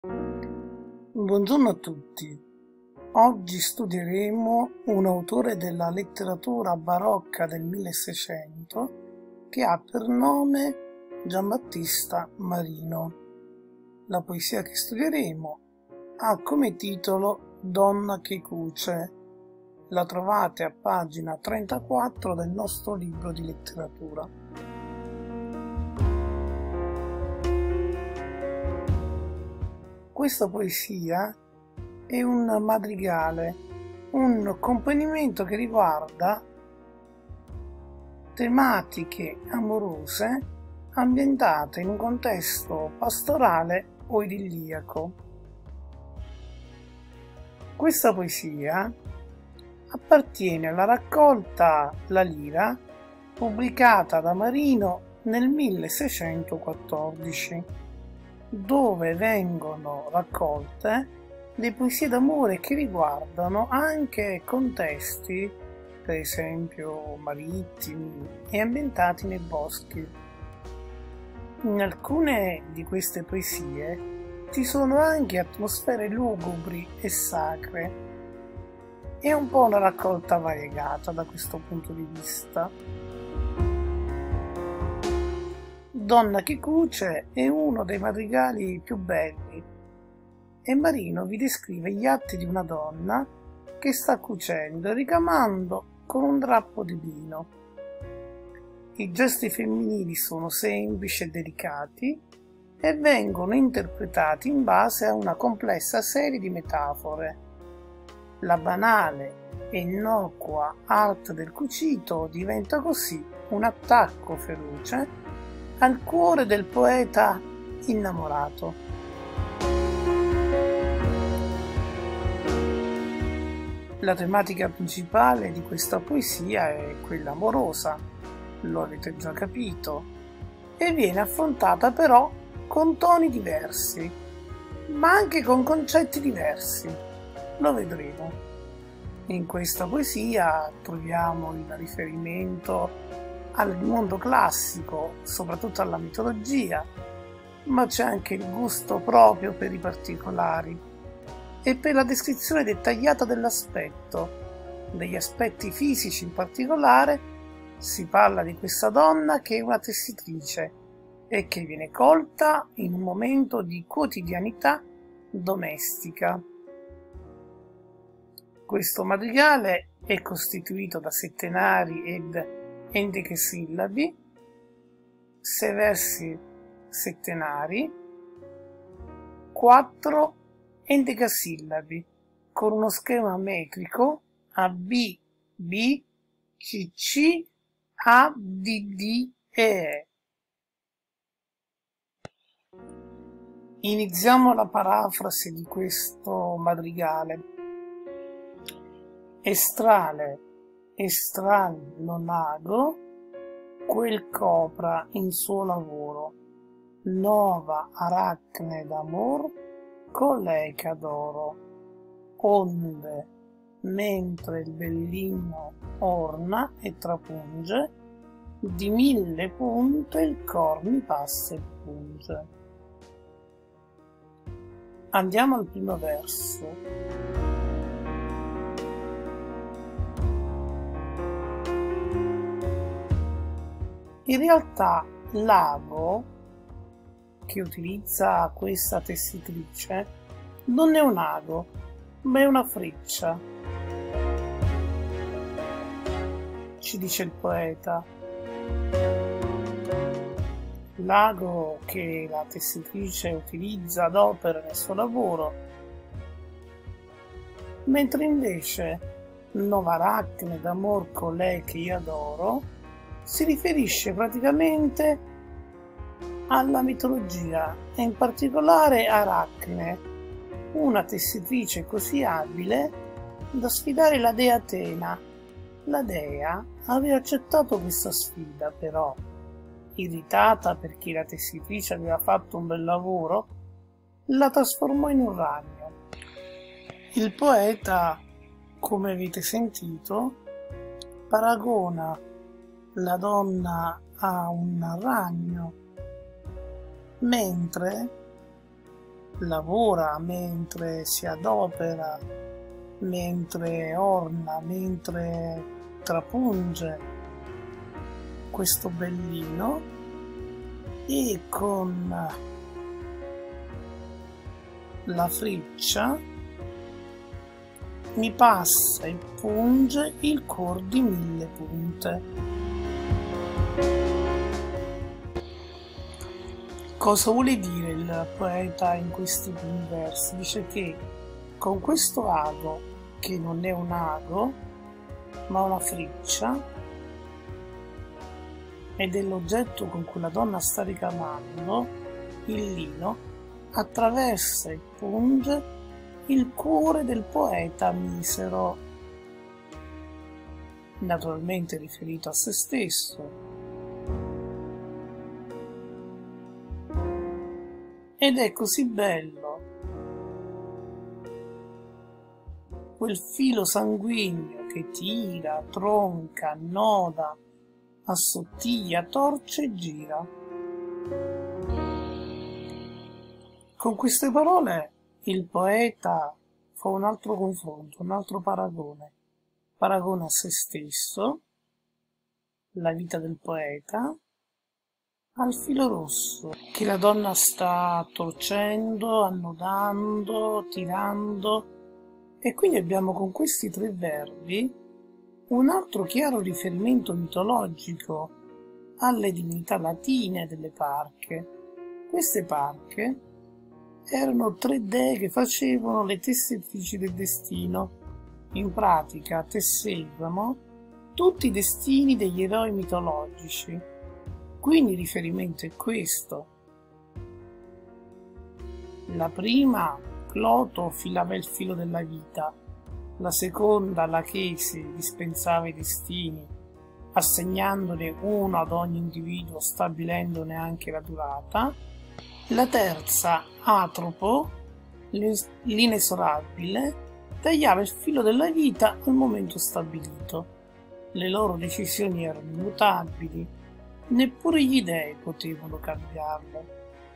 Buongiorno a tutti. Oggi studieremo un autore della letteratura barocca del 1600 che ha per nome Giambattista Marino. La poesia che studieremo ha come titolo Donna che cuce. La trovate a pagina 34 del nostro libro di letteratura. Questa poesia è un madrigale, un componimento che riguarda tematiche amorose ambientate in un contesto pastorale o idilliaco. Questa poesia appartiene alla raccolta La Lira, pubblicata da Marino nel 1614. Dove vengono raccolte le poesie d'amore che riguardano anche contesti, per esempio marittimi e ambientati nei boschi. In alcune di queste poesie ci sono anche atmosfere lugubri e sacre. È un po' una raccolta variegata da questo punto di vista. Donna che cuce è uno dei madrigali più belli e Marino vi descrive gli atti di una donna che sta cucendo e ricamando con un drappo di lino. I gesti femminili sono semplici e delicati e vengono interpretati in base a una complessa serie di metafore. La banale e innocua arte del cucito diventa così un attacco feroce al cuore del poeta innamorato. La tematica principale di questa poesia è quella amorosa, lo avete già capito, e viene affrontata però con toni diversi, ma anche con concetti diversi. Lo vedremo. In questa poesia troviamo il riferimento al mondo classico, soprattutto alla mitologia, ma c'è anche il gusto proprio per i particolari e per la descrizione dettagliata dell'aspetto, degli aspetti fisici in particolare. Si parla di questa donna che è una tessitrice e che viene colta in un momento di quotidianità domestica. Questo madrigale è costituito da settenari ed endecasillabi, 6 versi settenari, 4 endecasillabi, con uno schema metrico AB, B, CC, A, D, E. Iniziamo la parafrasi di questo madrigale. Estrale non ago, quel copra in suo lavoro, nova aracne d'amor, colei che adoro, onde, mentre il bellino orna e trapunge, di 1000 punte il cor mi passa e punge. Andiamo al primo verso. In realtà l'ago che utilizza questa tessitrice non è un ago, ma è una freccia, ci dice il poeta. L'ago che la tessitrice utilizza ad opera nel suo lavoro, mentre invece nova aracne d'amor colei che io adoro si riferisce praticamente alla mitologia e in particolare Aracne, una tessitrice così abile da sfidare la dea Atena. La dea aveva accettato questa sfida, però, irritata perché la tessitrice aveva fatto un bel lavoro, la trasformò in un ragno. Il poeta, come avete sentito, paragona la donna a un ragno, mentre lavora, mentre si adopera, mentre orna, mentre trapunge questo bellino, e con la freccia mi passa e punge il cor di 1000 punte. Cosa vuole dire il poeta in questi primi versi? Dice che con questo ago, che non è un ago, ma una freccia, ed è l'oggetto con cui la donna sta ricamando, il lino, attraversa e punge il cuore del poeta misero, naturalmente riferito a se stesso. Ed è così bello quel filo sanguigno che tira, tronca, annoda, assottiglia, torce e gira. Con queste parole il poeta fa un altro confronto, un altro paragone. Paragona a se stesso, la vita del poeta, al filo rosso che la donna sta torcendo, annodando, tirando, e quindi abbiamo con questi 3 verbi un altro chiaro riferimento mitologico alle divinità latine delle parche. Queste parche erano 3 dee che facevano le tessitrici del destino. In pratica tessevano tutti i destini degli eroi mitologici. Quindi il riferimento è questo. La prima, Cloto, filava il filo della vita. La seconda, Lachesi, dispensava i destini, assegnandone uno ad ogni individuo, stabilendone anche la durata. La terza, Atropo, l'inesorabile, tagliava il filo della vita al momento stabilito. Le loro decisioni erano immutabili, neppure gli dei potevano cambiarle.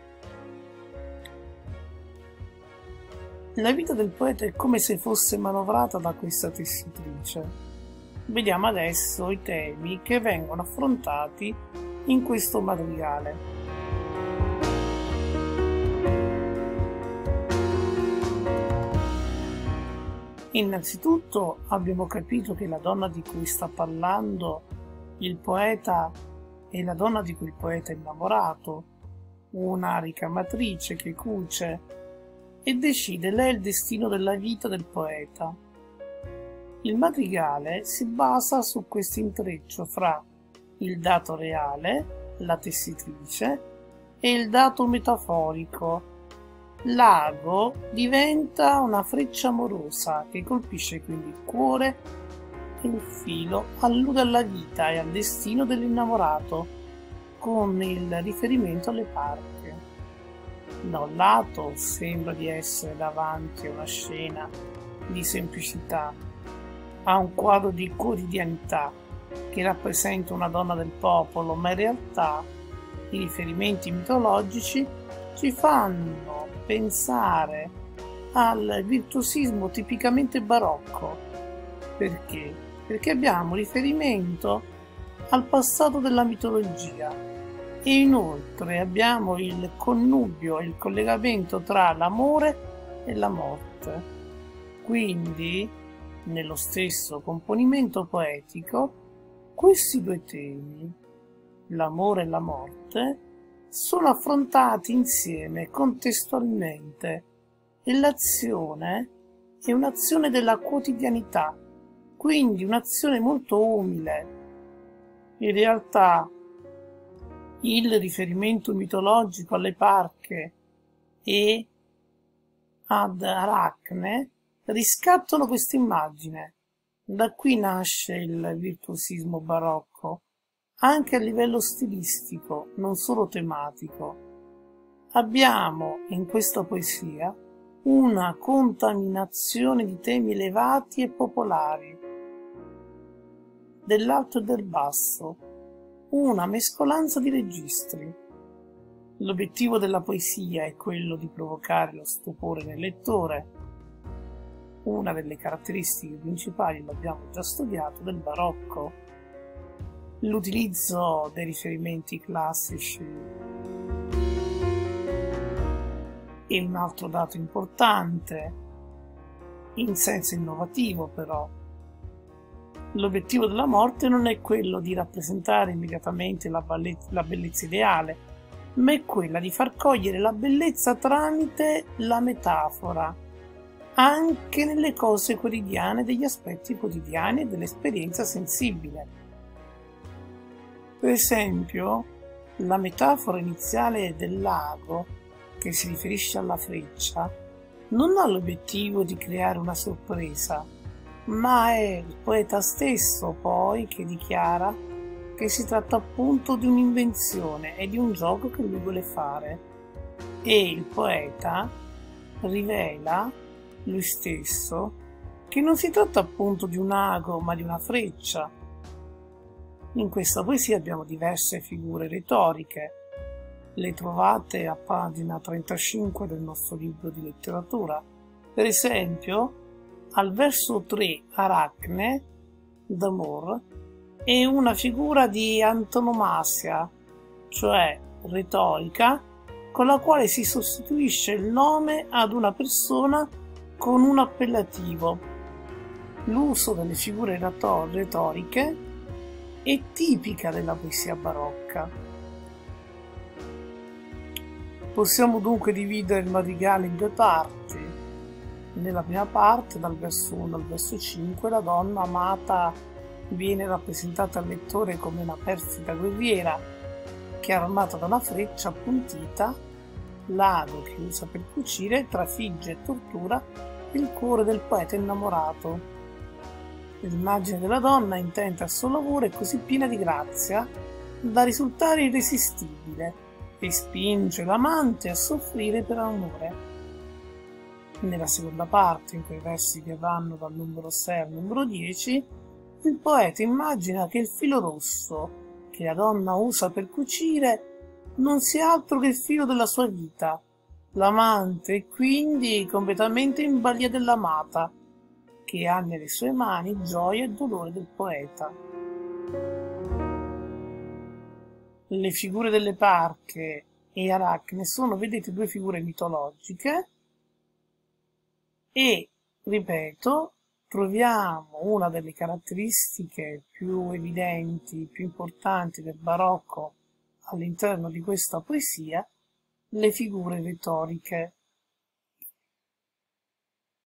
La vita del poeta è come se fosse manovrata da questa tessitrice. Vediamo adesso i temi che vengono affrontati in questo madrigale. Innanzitutto abbiamo capito che la donna di cui sta parlando il poeta è la donna di cui il poeta è innamorato, una ricamatrice che cuce e decide lei il destino della vita del poeta. Il madrigale si basa su questo intreccio fra il dato reale, la tessitrice, e il dato metaforico. L'ago diventa una freccia amorosa che colpisce quindi il cuore, e il filo allude alla vita e al destino dell'innamorato, con il riferimento alle parche. Da un lato sembra di essere davanti a una scena di semplicità, a un quadro di quotidianità che rappresenta una donna del popolo, ma in realtà i riferimenti mitologici ci fanno pensare al virtuosismo tipicamente barocco. Perché? Perché abbiamo riferimento al passato della mitologia. E inoltre abbiamo il connubio, il collegamento tra l'amore e la morte. Quindi, nello stesso componimento poetico, questi 2 temi, l'amore e la morte, sono affrontati insieme, contestualmente, e l'azione è un'azione della quotidianità, quindi un'azione molto umile. In realtà, il riferimento mitologico alle parche e ad Aracne riscattano questa immagine. Da qui nasce il virtuosismo barocco, anche a livello stilistico, non solo tematico. Abbiamo in questa poesia una contaminazione di temi elevati e popolari, dell'alto e del basso, una mescolanza di registri. L'obiettivo della poesia è quello di provocare lo stupore nel lettore. Una delle caratteristiche principali, l'abbiamo già studiato, del barocco. L'utilizzo dei riferimenti classici. E un altro dato importante, in senso innovativo però, l'obiettivo della morte non è quello di rappresentare immediatamente la bellezza ideale, ma è quella di far cogliere la bellezza tramite la metafora, anche nelle cose quotidiane, degli aspetti quotidiani e dell'esperienza sensibile. Per esempio, la metafora iniziale del lago, che si riferisce alla freccia, non ha l'obiettivo di creare una sorpresa, ma è il poeta stesso poi che dichiara che si tratta appunto di un'invenzione e di un gioco che lui vuole fare, e il poeta rivela lui stesso che non si tratta appunto di un ago ma di una freccia. In questa poesia abbiamo diverse figure retoriche, le trovate a pagina 35 del nostro libro di letteratura. Per esempio, al verso 3 Aracne d'amor è una figura di antonomasia, cioè retorica, con la quale si sostituisce il nome ad una persona con un appellativo. L'uso delle figure retoriche è tipica della poesia barocca. Possiamo dunque dividere il madrigale in due parti. Nella prima parte, dal verso 1 al verso 5, la donna amata viene rappresentata al lettore come una perfida guerriera che, armata da una freccia appuntita, l'ago che usa per cucire, trafigge e tortura il cuore del poeta innamorato. L'immagine della donna intenta al suo lavoro è così piena di grazia da risultare irresistibile e spinge l'amante a soffrire per amore. Nella seconda parte, in quei versi che vanno dal numero 6 al numero 10, il poeta immagina che il filo rosso che la donna usa per cucire non sia altro che il filo della sua vita. L'amante è quindi completamente in balia dell'amata, che ha nelle sue mani gioia e dolore del poeta. Le figure delle Parche e Aracne sono, vedete, due figure mitologiche e, ripeto, troviamo una delle caratteristiche più evidenti, più importanti del barocco all'interno di questa poesia, le figure retoriche.